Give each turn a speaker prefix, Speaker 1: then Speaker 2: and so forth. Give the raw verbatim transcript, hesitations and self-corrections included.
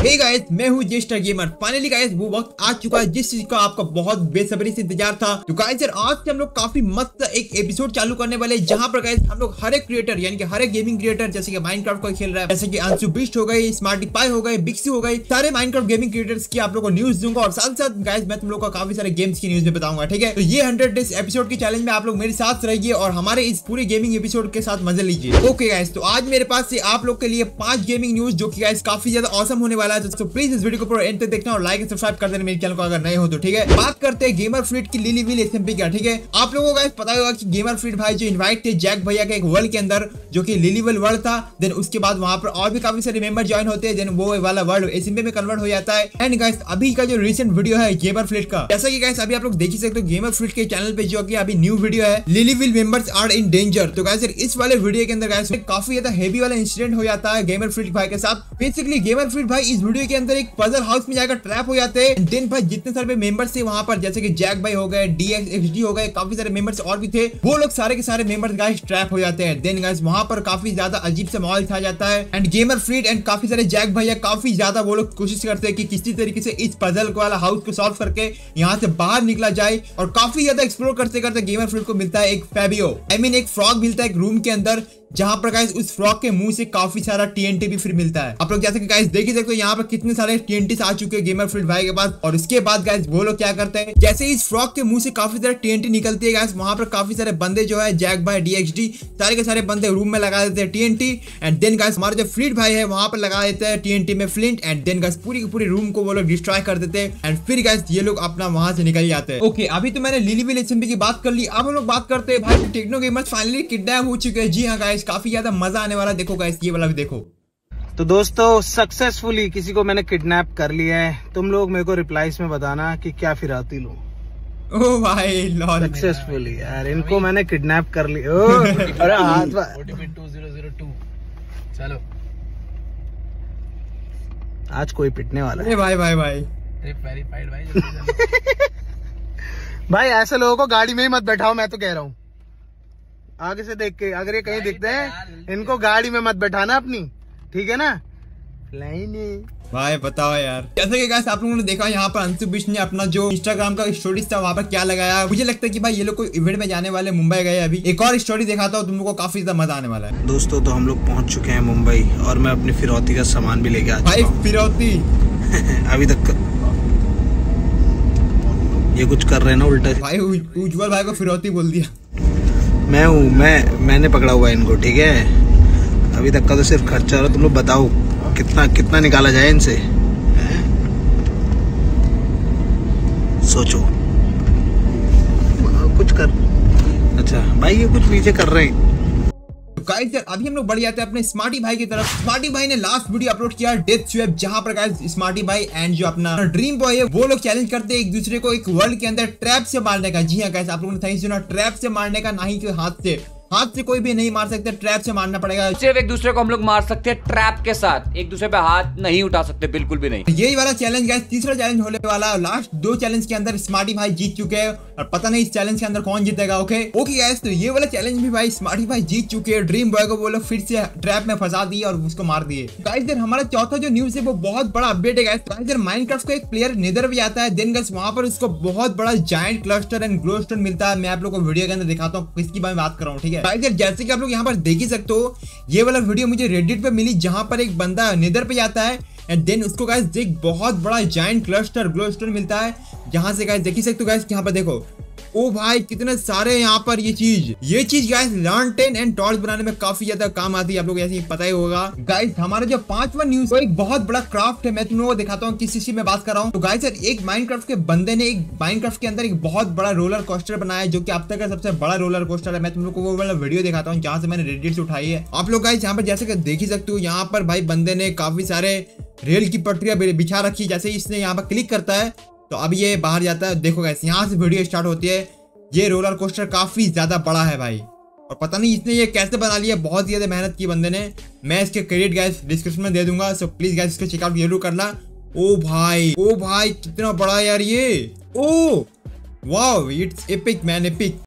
Speaker 1: Hey guys, मैं हूँ gesture gamer. Finally guys वो वक्त आ चुका है जिस चीज का आपका बहुत बेसब्री से इंतजार था। तो गाइस यार आज से हम लोग काफी मस्त एक एपिसोड चालू करने वाले हैं, जहाँ पर गाइस हम लोग हर एक क्रिएटर यानी कि हर एक गेमिंग क्रिएटर जैसे कि माइनक्राफ्ट को खेल रहा है, जैसे कि अंशु बिस्ट हो गई, स्मार्टी पाई हो गए, बिक्सी हो गई, सारे माइनक्राफ्ट गेमिंग क्रिएटर्स की आप लोग को न्यूज दूंगा और साथ साथ गाइस मैं तुम लोग को काफी सारे गेम्स की न्यूज भी बताऊंगा। ठीक है, तो ये हंड्रेड डेज एपिसोड की चैलेंज में आप लोग मेरे साथ रहिए और हमारे इस पूरे गेमिंग एपिसोड के साथ मजे लीजिए। ओके गाइस, तो आज मेरे पास से आप लोग के लिए पांच गेमिंग न्यूज जो कि गाइस काफी ज्यादा ऑसम होने वाला है, तो प्लीज इस वीडियो को पूरा एंड तक देखना और लाइक एंड सब्सक्राइब कर देना मेरे चैनल को अगर नए हो तो। ठीक है, बात करते हैं गेमर फ्लीट की लिली विल एसएमपी का। ठीक है, आप लोगों को पता होगा कि गेमर फ्लीट भाई जो इनवाइट थे जैक भैया के एक वर्ल्ड के अंदर जो कि लिली विल वर्ल्ड था, देन उसके बाद वहां पर और भी काफी सारे मेंबर ज्वाइन होते हैं, देन वो वाला वर्ल्ड एसएमपी में कन्वर्ट हो जाता है। एंड गाइस अभी का जो रिसेंट वीडियो है गेमर फ्लीट का, जैसा कि गाइस अभी आप लोग देख ही सकते हो गेमर फ्लीट के चैनल पे जो कि अभी न्यू वीडियो है lily will members are in danger. तो गाइस इस वाले वीडियो के अंदर गाइस काफी ज्यादा हेवी वाला इंसिडेंट हो जाता है गेमर फ्लीट भाई के साथ। बेसिकली गेमर फ्लीट भाई इस वीडियो के अंदर एक पजल हाउस में जाकर ट्रैप हो जाते हैं। देन भाई जितने सारे मेंबर्स थे वहां पर जैसे कि जैक भाई हो गए, डीएक्सडी हो गए, काफी सारे मेंबर्स और भी थे, वो लोग सारे के सारे मेंबर्स गाइस ट्रैप हो जाते हैं। देन गाइस वहां पर काफी ज्यादा अजीब सा माहौल छा जाता है एंड गेमर फ्लीट एंड काफी सारे जैक भैया काफी ज्यादा वो लोग कोशिश करते हैं कि किसी तरीके से इस पजल वाला हाउस को सॉल्व करके यहाँ से बाहर निकला जाए। और काफी ज्यादा एक्सप्लोर करते करते गेमर फ्लीट को मिलता है एक फैबियो, आई मीन एक फ्रॉग मिलता है एक रूम के अंदर, जहां पर गाइस उस फ्रॉग के मुंह से काफी सारा टीएनटी भी फिर मिलता है। आप लोग जैसे कि गाइस देख ही सकते हो यहाँ पर कितने सारे टीएनटी आ चुके हैं गेमर फ्लीट भाई के पास। और उसके बाद गाइस वो लोग क्या करते हैं, जैसे इस फ्रॉग के मुंह से काफी सारे टीएनटी निकलती है गाइस, वहां पर काफी सारे बंदे जो है जैक भाई, डीएक्सडी सारे के सारे बंदे रूम में लगा देते हैं टीएनटी। एंड देन गाइस हमारे जो फ्लीट भाई है वहां पर लगा देते हैं टीएनटी में फ्लिंट। एंड देन गाइस पूरी की पूरी रूम को वो लोग डिस्ट्रॉय कर देते हैं एंड फिर गाइस ये लोग अपना वहां से निकल जाते हैं। ओके, अभी तो मैंने लिली विल एसएमपी की बात कर ली, अब हम लोग बात करते हैं भाई टेक्नो गेमर्स फाइनली किडनैप हो चुके हैं। जी हाँ गाइस, काफी ज्यादा मजा आने वाला, देखो गाइस ये वाला भी देखो।
Speaker 2: तो दोस्तों सक्सेसफुली किसी को मैंने किडनैप कर लिया है। तुम लोग मेरे को रिप्लाईज में बताना कि क्या फिराती लूं।
Speaker 1: ओ भाई लॉल
Speaker 2: सक्सेसफुली यार इनको मैंने किडनैप कर लिया। अरे हाथ
Speaker 3: टू ज़ीरो ज़ीरो टू चलो
Speaker 2: आज कोई पिटने वाला है।
Speaker 1: भाई भाई भाई
Speaker 3: वेरीफाइड भाई
Speaker 2: भाई ऐसे लोगों को गाड़ी में ही मत बैठाओ, मैं तो कह रहा हूँ। आगे से देख के अगर ये कहीं दिखते हैं इनको गाड़ी में मत बैठाना अपनी, ठीक है ना।
Speaker 1: भाई बताओ यार, जैसे कि गाइस आप लोगों ने देखा यहाँ पर अंशु बिस्ट ने अपना जो इंस्टाग्राम का स्टोरीज था वहाँ पर क्या लगाया। मुझे लगता है कि भाई ये लोग कोई इवेंट में जाने वाले, मुंबई गए अभी। एक और स्टोरी दिखाता हूँ तुम लोग को, काफी ज्यादा मजा आने वाला है।
Speaker 2: दोस्तों तो हम लोग पहुंच चुके हैं मुंबई और मैं अपनी फिरौती का सामान भी लेके आ चुका हूं।
Speaker 1: भाई फिरौती
Speaker 2: अभी तक ये कुछ कर रहे हैं ना उल्टा।
Speaker 1: भाई उज्जवल भाई को फिरौती बोल दिया।
Speaker 2: मैं हूँ मैं मैंने पकड़ा हुआ है इनको, ठीक है। अभी तक का तो सिर्फ खर्चा हो रहा, तुम लोग बताओ कितना कितना निकाला जाए इनसे, सोचो कुछ कर। अच्छा भाई ये कुछ पीछे कर रहे हैं।
Speaker 1: गाइस यार अभी हम लोग बढ़ जाते हैं अपने स्मार्टी भाई की तरफ। स्मार्टी भाई ने लास्ट वीडियो अपलोड किया डेथ स्वेप, जहां पर गाइस स्मार्टी भाई एंड जो अपना ड्रीम बॉय है वो लोग चैलेंज करते हैं एक दूसरे को एक वर्ल्ड के अंदर ट्रैप से मारने का। जी हाँ गाइस, आप लोगों ने सही सुना, ट्रैप से मारने का, ना ही कि हाथ से। हाथ से कोई भी नहीं मार सकते, ट्रैप से मारना पड़ेगा।
Speaker 4: सिर्फ एक दूसरे को हम लोग मार सकते हैं ट्रैप के साथ, एक दूसरे पे हाथ नहीं उठा सकते, बिल्कुल भी नहीं।
Speaker 1: यही वाला चैलेंज गाइस तीसरा चैलेंज होने वाला है। लास्ट दो चैलेंज के अंदर स्मार्टी भाई जीत चुके हैं और पता नहीं इस चैलेंज के अंदर कौन जीतेगा। ओके ओके गाइस, तो ये वाला चैलेंज भी भाई स्मार्टी भाई जीत चुके हैं। ड्रीम बॉय को वो लोग फिर से ट्रैप में फंसा दिए और उसको मार दिए। गाइस यार हमारा चौथा जो न्यूज है वो बहुत बड़ा अपडेट है गाइस। गाइस यार माइनक्राफ्ट को एक प्लेयर नेदर भी आता है, देन गाइस वहां पर उसको बहुत बड़ा जायंट क्लस्टर एंड ग्लोस्टोन मिलता है। मैं आप लोग को वीडियो के अंदर दिखाता हूँ किसकी मैं बात कर रहा हूँ, ठीक है। गाइस यार जैसे कि आप लोग यहाँ पर देख ही सकते हो, ये वाला वीडियो मुझे रेडिट पे मिली, जहां पर एक बंदा नेदर पे जाता है एंड देन उसको गाइस एक बहुत बड़ा जायंट क्लस्टर ग्लोस्टोन मिलता है, जहां से गाइस देख ही सकते हो। गाइस यहाँ पर देखो, ओ भाई कितने सारे यहाँ पर ये चीज ये चीज गाइस लैंटर्न एंड टॉर्च बनाने में काफी ज्यादा काम आती है, आप लोग ऐसे ही पता ही होगा। गाइस हमारा जो पांचवा न्यूज वो एक बहुत बड़ा क्राफ्ट है, मैं तुम लोगों को दिखाता हूँ किस चीज में बात कर रहा हूँ। तो गाइस यार एक माइनक्राफ्ट के बंदे ने एक माइनक्राफ्ट के अंदर एक बहुत बड़ा रोलर कोस्टर बनाया है, जो कि अब तक का सबसे बड़ा रोलर कोस्टर है। मैं तुम लोग को वो वाला वीडियो दिखाता हूँ जहाँ से मैंने रेडिट से उठाई है। आप लोग गाइस यहाँ पर जैसे कि देख ही सकते हो, यहाँ पर भाई बंदे ने काफी सारे रेल की पटरियां बिछा रखी। जैसे इसने यहाँ पर क्लिक करता है तो अब ये बाहर जाता है। देखो गाइस यहाँ से वीडियो स्टार्ट होती है। ये रोलर कोस्टर काफी ज्यादा बड़ा है भाई, और पता नहीं इसने ये कैसे बना लिया, बहुत ज्यादा मेहनत की बंदे ने। मैं इसके क्रेडिट गाइस डिस्क्रिप्शन में दे दूंगा, सो प्लीज गाइस इसको चेकआउट जरूर करना। ओ भाई ओ भाई कितना बड़ा यार ये, ओ wow it's epic man, epic.